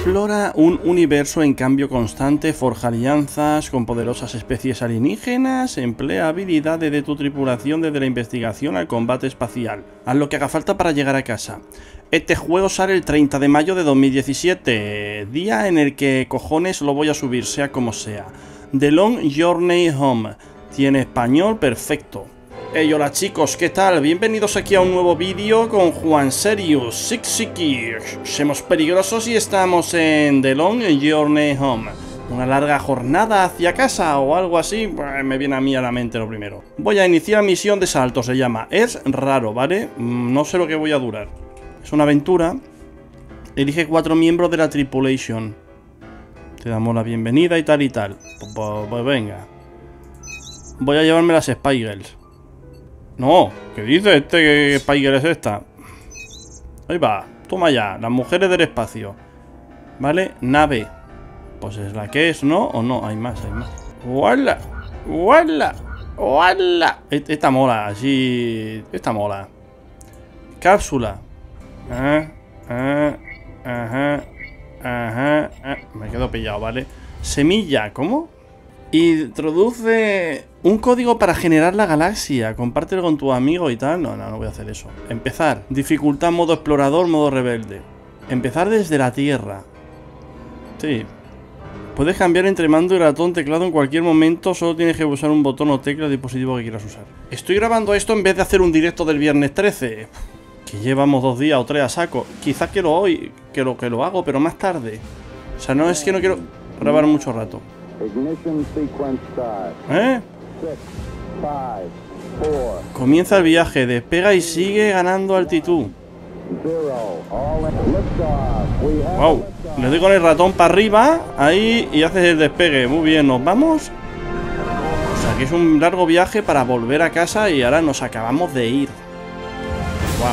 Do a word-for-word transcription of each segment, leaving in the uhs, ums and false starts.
Explora un universo en cambio constante, forja alianzas con poderosas especies alienígenas, emplea habilidades de tu tripulación desde la investigación al combate espacial. Haz lo que haga falta para llegar a casa. Este juego sale el treinta de mayo de dos mil diecisiete, día en el que cojones lo voy a subir, sea como sea. The Long Journey Home. Tiene español perfecto. Hey, hola chicos, ¿qué tal? Bienvenidos aquí a un nuevo vídeo con Juan Serious, Sixiki. Somos peligrosos y estamos en The Long Journey Home. Una larga jornada hacia casa o algo así, pues me viene a mí a la mente lo primero. Voy a iniciar misión de salto, se llama. Es raro, ¿vale? No sé lo que voy a durar. Es una aventura. Elige cuatro miembros de la tripulation. Te damos la bienvenida y tal y tal. Pues, pues, pues venga. Voy a llevarme las Spy Girls. No, ¿qué dice este que Spy Girl es esta? Ahí va, toma ya, las mujeres del espacio. Vale, nave. Pues es la que es, ¿no? O no, hay más, hay más. ¡Wala! ¡Wala! ¡Wala! Esta mola, así. Esta mola. Cápsula. Ah, ah, ajá. Ajá. Ah, me quedo pillado, ¿vale? Semilla, ¿cómo? Introduce un código para generar la galaxia. Compártelo con tu amigo y tal. No, no, no voy a hacer eso. Empezar. Dificultad, modo explorador, modo rebelde. Empezar desde la Tierra. Sí. Puedes cambiar entre mando y ratón, teclado en cualquier momento. Solo tienes que usar un botón o tecla del dispositivo que quieras usar. Estoy grabando esto en vez de hacer un directo del viernes trece. Que llevamos dos días o tres a saco. Quizás quiero hoy, que lo, que lo hago, pero más tarde. O sea, no es que no quiero grabar mucho rato. ¿Eh? Comienza el viaje, despega y sigue ganando altitud. Wow, le doy con el ratón para arriba, ahí, y haces el despegue. Muy bien, ¿nos vamos? O sea, que es un largo viaje para volver a casa y ahora nos acabamos de ir. Wow.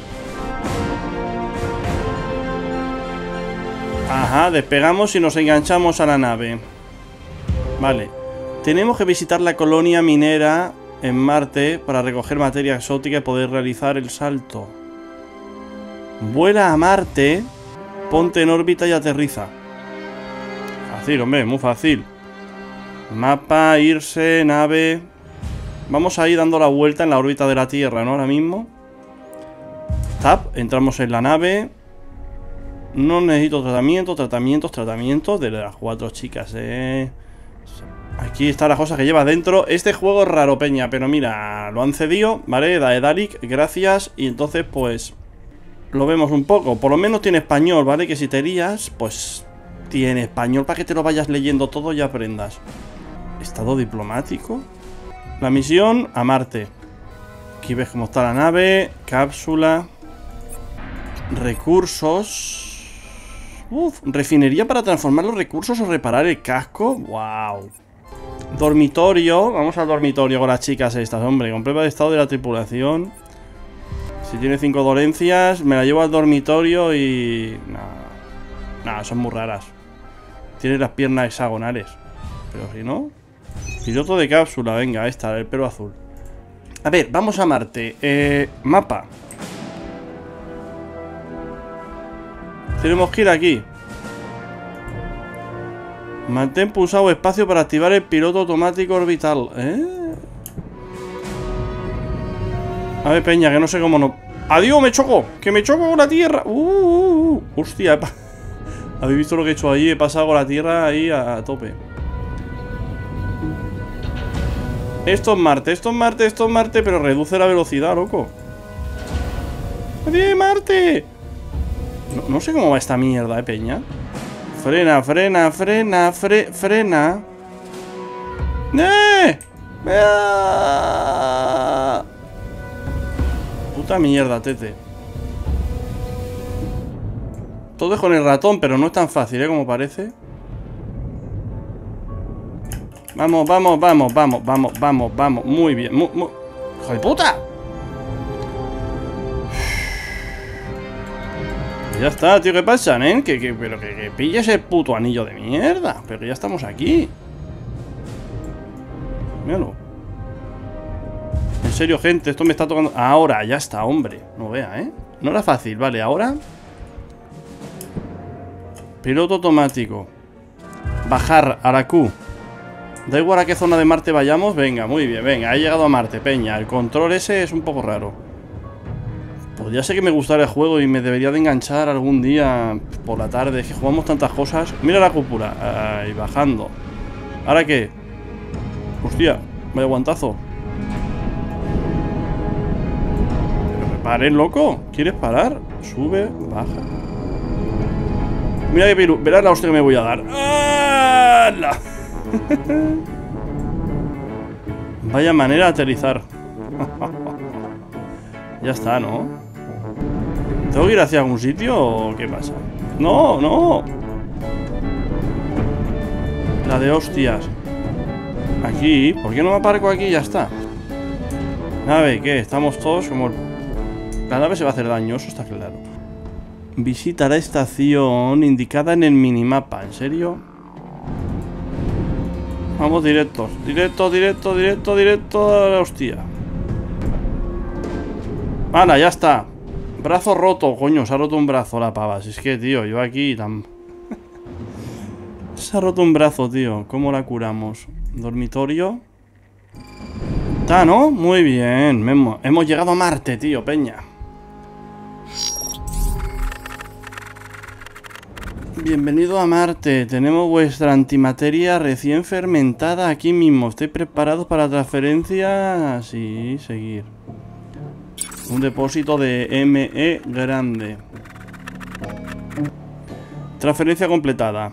Ajá, despegamos y nos enganchamos a la nave. Vale, tenemos que visitar la colonia minera en Marte para recoger materia exótica y poder realizar el salto. Vuela a Marte, ponte en órbita y aterriza. Fácil, hombre, muy fácil. Mapa, irse, nave. Vamos a ir dando la vuelta en la órbita de la Tierra, ¿no? Ahora mismo. Tap, entramos en la nave. No necesito tratamiento, tratamientos, tratamientos de las cuatro chicas, eh... Aquí está la cosa que lleva dentro. Este juego es raro, peña, pero mira, lo han cedido, ¿vale? Daedalic, gracias. Y entonces, pues, lo vemos un poco. Por lo menos tiene español, ¿vale? Que si te lías, pues, tiene español para que te lo vayas leyendo todo y aprendas. Estado diplomático. La misión a Marte. Aquí ves cómo está la nave. Cápsula. Recursos. Uf, refinería para transformar los recursos o reparar el casco. Wow. Dormitorio, vamos al dormitorio con las chicas estas, hombre. Comprueba el estado de la tripulación. Si tiene cinco dolencias, me la llevo al dormitorio y... Nada, nah, son muy raras. Tiene las piernas hexagonales. Pero si no... Piloto de cápsula, venga, esta, el pelo azul. A ver, vamos a Marte. Eh, mapa. Tenemos que ir aquí. Mantén pulsado espacio para activar el piloto automático orbital. ¿Eh? A ver, peña, que no sé cómo no... ¡Adiós! ¡Me choco! ¡Que me choco con la tierra! ¡Uh! uh, uh. ¡Hostia! ¿Habéis visto lo que he hecho ahí? He pasado con la tierra ahí a, a tope. Esto es Marte, esto es Marte, esto es Marte, pero reduce la velocidad, loco. ¡Adiós, Marte! No, no sé cómo va esta mierda, eh, peña. Frena, frena, frena, fre, frena. ¡Eh! ¡Ah! Puta mierda, tete. Todo es con el ratón, pero no es tan fácil, ¿eh? Como parece. Vamos, vamos, vamos, vamos, vamos, vamos, vamos. Muy bien, muy, muy... ¡Hijo de puta! Ya está, tío, ¿qué pasa, nen? Que, que, pero que, que pilles el puto anillo de mierda. Pero ya estamos aquí. Míralo. En serio, gente, esto me está tocando... Ahora, ya está, hombre. No vea, ¿eh? No era fácil, vale, ahora... Piloto automático. Bajar a la Q. Da igual a qué zona de Marte vayamos. Venga, muy bien, venga, he llegado a Marte, peña. El control ese es un poco raro. Podría ser que me gustara el juego y me debería de enganchar algún día por la tarde. Es que jugamos tantas cosas. Mira la cúpula. Ahí, bajando. ¿Ahora qué? Hostia, vaya guantazo. Pero me pares, loco. ¿Quieres parar? Sube, baja. Mira que piru. Verás la hostia que me voy a dar. ¡Hala! Vaya manera de aterrizar. Ya está, ¿no? ¿Tengo que ir hacia algún sitio o qué pasa? ¡No, no! La de hostias. Aquí, ¿por qué no me aparco aquí y ya está? Nave, ¿qué? Estamos todos como... La nave se va a hacer daño, eso está claro. Visita la estación indicada en el minimapa. ¿En serio? Vamos directos. Directo, directo, directo, directo a la hostia. ¡Hala, ya está! Brazo roto, coño, se ha roto un brazo la pava. Si es que, tío, yo aquí tan... Se ha roto un brazo, tío. ¿Cómo la curamos? Dormitorio. Está, ¿no? Muy bien. Hemos, hemos llegado a Marte, tío, peña. Bienvenido a Marte. Tenemos vuestra antimateria recién fermentada aquí mismo. ¿Estoy preparado para la transferencia? Sí, seguir. Un depósito de M E grande. Transferencia completada.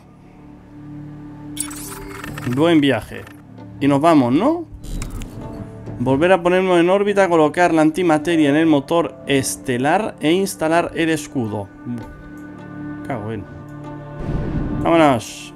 Buen viaje. Y nos vamos, ¿no? Volver a ponernos en órbita, colocar la antimateria en el motor estelar e instalar el escudo. Cago en. Vámonos.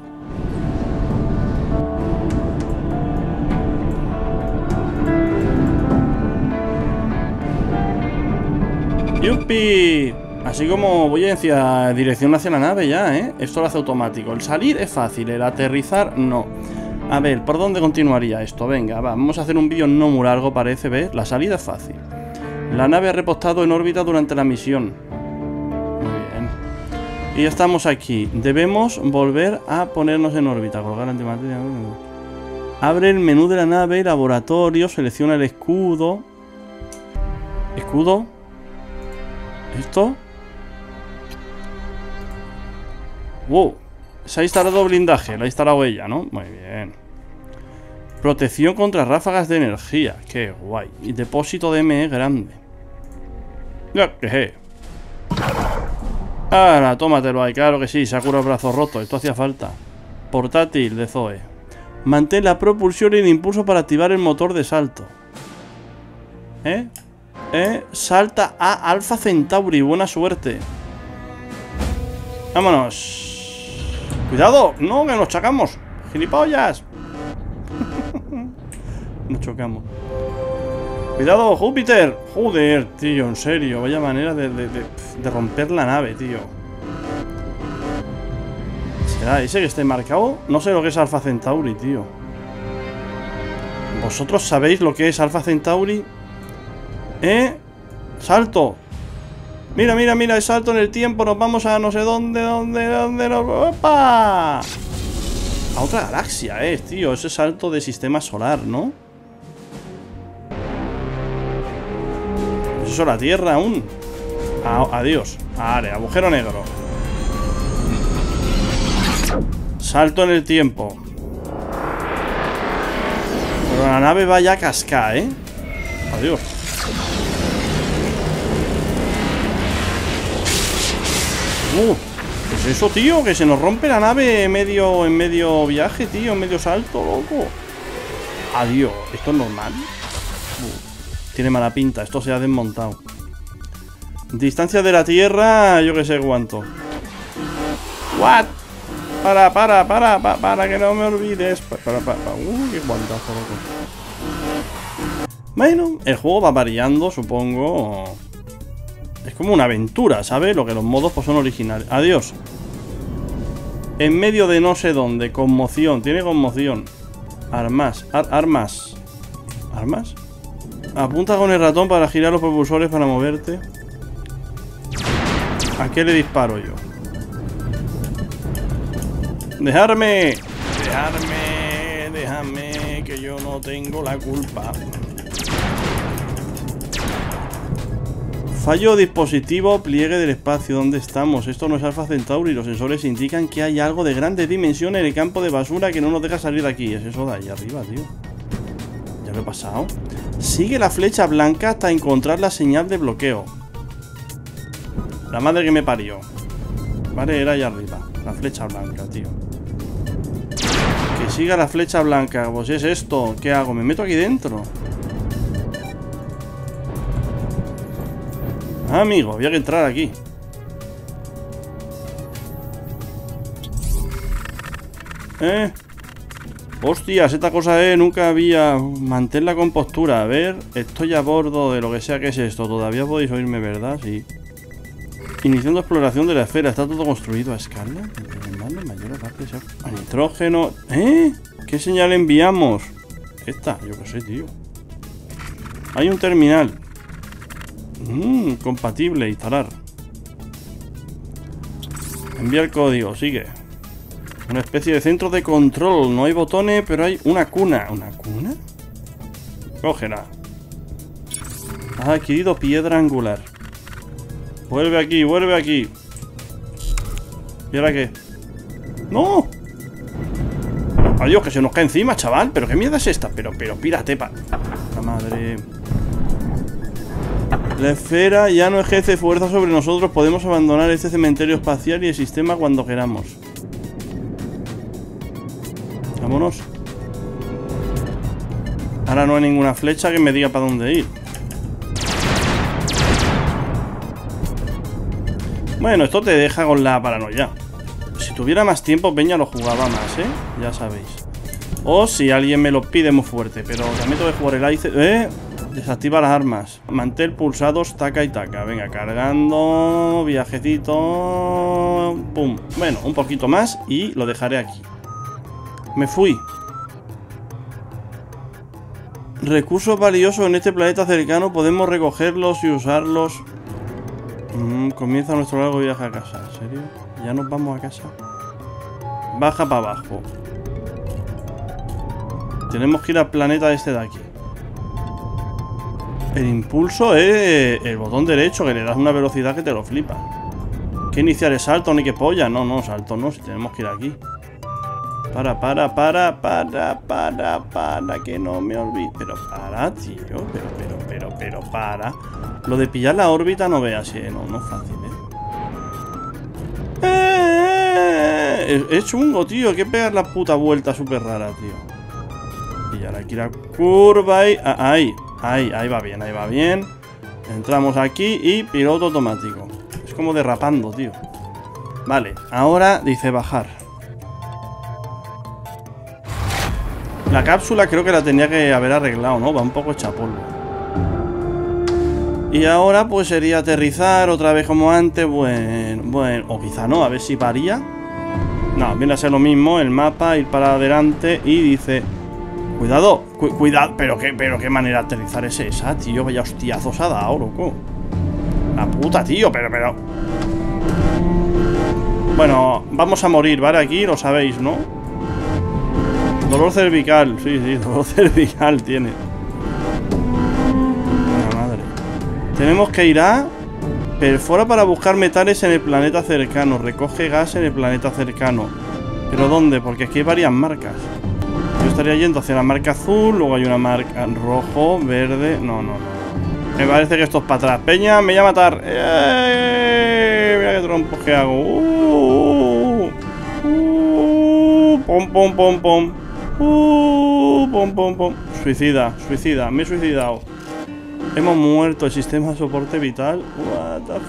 ¡Yupi! Así como voy hacia dirección hacia la nave ya, ¿eh? Esto lo hace automático. El salir es fácil, el aterrizar no. A ver, ¿por dónde continuaría esto? Venga, va, vamos a hacer un vídeo no muy largo, parece, ¿ves? La salida es fácil. La nave ha repostado en órbita durante la misión. Muy bien. Y ya estamos aquí. Debemos volver a ponernos en órbita. Colocar la antimateria. Abre el menú de la nave, laboratorio, selecciona el escudo. ¿Escudo? ¿Esto? Wow. Se ha instalado blindaje. La ha instalado ella, ¿no? Muy bien. Protección contra ráfagas de energía. Qué guay. Y depósito de M E grande. Ya, que ahora, tómatelo ahí. Claro que sí. Se ha curado el brazo roto. Esto hacía falta. Portátil de Zoe. Mantén la propulsión y el impulso para activar el motor de salto. ¿Eh? ¿Eh? Salta a Alpha Centauri. Buena suerte. Vámonos. ¡Cuidado! ¡No, que nos chocamos! ¡Gilipollas! Nos chocamos. ¡Cuidado, Júpiter! Joder, tío, en serio. Vaya manera de, de, de, de romper la nave, tío. ¿Será ese que esté marcado? No sé lo que es Alpha Centauri, tío. ¿Vosotros sabéis lo que es Alpha Centauri? ¿Eh? ¡Salto! Mira, mira, mira, el salto en el tiempo. Nos vamos a no sé dónde, dónde, dónde nos... ¡Opa! A otra galaxia, eh, tío. Ese salto de sistema solar, ¿no? Eso es la Tierra aún. A adiós. Vale, agujero negro. Salto en el tiempo. Pero la nave va ya a cascar, ¿eh? Adiós. Uh, ¿qué es eso, tío? Que se nos rompe la nave en medio, en medio viaje, tío. En medio salto, loco. Adiós. ¿Esto es normal? Uh, tiene mala pinta. Esto se ha desmontado. Distancia de la Tierra, yo que sé cuánto. What? Para, para, para, para, para que no me olvides. Para, para, para. Uh, qué guantazo, loco. Bueno, el juego va variando, supongo. Es como una aventura, ¿sabes? Lo que los modos pues son originales. Adiós. En medio de no sé dónde. Conmoción. Tiene conmoción. Armas. Ar armas. ¿Armas? Apunta con el ratón para girar los propulsores para moverte. ¿A qué le disparo yo? ¡Dejarme! ¡Dejarme! ¡Déjame! Que yo no tengo la culpa. Fallo dispositivo, pliegue del espacio. ¿Dónde estamos? Esto no es Alpha Centauri. Los sensores indican que hay algo de grandes dimensiones en el campo de basura que no nos deja salir de aquí. Es eso de ahí arriba, tío. Ya lo he pasado. Sigue la flecha blanca hasta encontrar la señal de bloqueo. La madre que me parió. Vale, era ahí arriba. La flecha blanca, tío. Que siga la flecha blanca. Pues es esto. ¿Qué hago? ¿Me meto aquí dentro? Ah, amigo, había que entrar aquí. ¿Eh? Hostias, esta cosa, eh, nunca había... Mantén la compostura. A ver, estoy a bordo de lo que sea que es esto. Todavía podéis oírme, ¿verdad? Sí. Iniciando exploración de la esfera. Está todo construido a escala. Nitrógeno. ¿Eh? ¿Qué señal enviamos? Esta, yo qué sé, tío. Hay un terminal. Mmm, compatible, instalar. Enviar código, sigue. Una especie de centro de control. No hay botones, pero hay una cuna. ¿Una cuna? Cógela. Has adquirido piedra angular. Vuelve aquí, vuelve aquí. ¿Y ahora qué? ¡No! Adiós, que se nos cae encima, chaval. ¿Pero qué mierda es esta? Pero, pero, pírate, pa... La madre... La esfera ya no ejerce fuerza sobre nosotros. Podemos abandonar este cementerio espacial y el sistema cuando queramos. Vámonos. Ahora no hay ninguna flecha que me diga para dónde ir. Bueno, esto te deja con la paranoia. Si tuviera más tiempo, Peña lo jugaba más, ¿eh? Ya sabéis. O si alguien me lo pide muy fuerte. Pero también tengo que jugar el Ice... ¿Eh? Desactiva las armas. Mantén pulsados taca y taca. Venga, cargando. Viajecito. Pum. Bueno, un poquito más y lo dejaré aquí. Me fui. Recursos valiosos en este planeta cercano. Podemos recogerlos y usarlos. Mm, comienza nuestro largo viaje a casa. ¿En serio? ¿Ya nos vamos a casa? Baja para abajo. Tenemos que ir al planeta este de aquí. El impulso es el botón derecho, que le das una velocidad que te lo flipa. ¿Qué iniciar es salto ni qué polla? No, no, salto no, si tenemos que ir aquí. Para, para, para, para, para, para, que no me olvide. Pero para, tío, pero, pero, pero, pero, para. Lo de pillar la órbita no veas, eh, no, no es fácil, eh. eh es, es chungo, tío, hay que pegar la puta vuelta súper rara, tío. Pillar aquí la curva y... Ah, ahí. Ahí, ahí va bien, ahí va bien. Entramos aquí y piloto automático. Es como derrapando, tío. Vale, ahora dice bajar. La cápsula creo que la tenía que haber arreglado, ¿no? Va un poco hecha polvo. Y ahora pues sería aterrizar otra vez como antes. Bueno, bueno, o quizá no, a ver si varía. No, viene a ser lo mismo, el mapa, ir para adelante y dice... Cuidado, cu cuidado, pero qué, pero qué manera de aterrizar es esa, tío. Vaya hostiazos ha dado, loco. La puta, tío, pero, pero. Bueno, vamos a morir, ¿vale? Aquí lo sabéis, ¿no? Dolor cervical, sí, sí, dolor cervical tiene. Buena madre. Tenemos que ir a... Perfora para buscar metales en el planeta cercano. Recoge gas en el planeta cercano. ¿Pero dónde? Porque aquí hay varias marcas. Yo estaría yendo hacia la marca azul. Luego hay una marca rojo, verde. No, no, no. Me parece que esto es para atrás. Peña, me voy a matar. ¡Eh! Mira qué trompos que hago. Uh, uh, pom, pom, pom, pom. Uh, pom, pom, pom. Suicida, suicida. Me he suicidado. Hemos muerto. El sistema de soporte vital. What the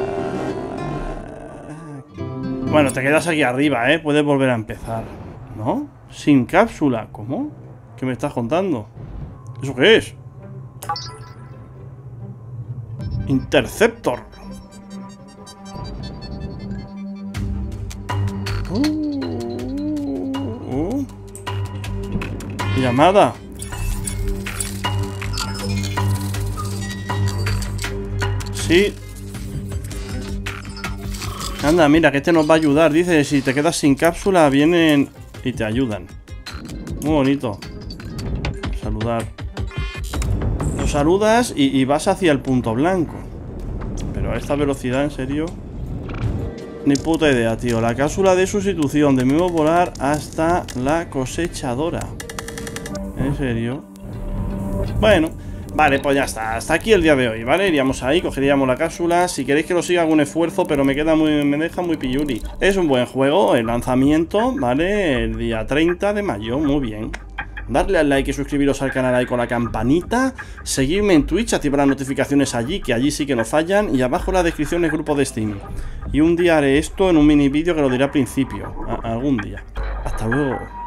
fuck. Bueno, te quedas aquí arriba, ¿eh? Puedes volver a empezar. ¿No? Sin cápsula. ¿Cómo? ¿Qué me estás contando? ¿Eso qué es? Interceptor. Uh, uh. Llamada. Sí. Anda, mira, que este nos va a ayudar. Dice, si te quedas sin cápsula, vienen y te ayudan. Muy bonito. Saludar. Nos saludas y, y vas hacia el punto blanco. Pero a esta velocidad, ¿en serio? Ni puta idea, tío. La cápsula de sustitución. Debemos volar hasta la cosechadora. ¿En serio? Bueno, vale, pues ya está. Hasta aquí el día de hoy, ¿vale? Iríamos ahí, cogeríamos la cápsula. Si queréis que lo siga, hago un esfuerzo, pero me queda muy, me deja muy pilluri. Es un buen juego, el lanzamiento, ¿vale? El día treinta de mayo, muy bien. Darle al like y suscribiros al canal ahí con la campanita. Seguirme en Twitch, activar las notificaciones allí, que allí sí que no fallan. Y abajo en la descripción el grupo de Steam. Y un día haré esto en un mini vídeo que lo diré al principio. A algún día. Hasta luego.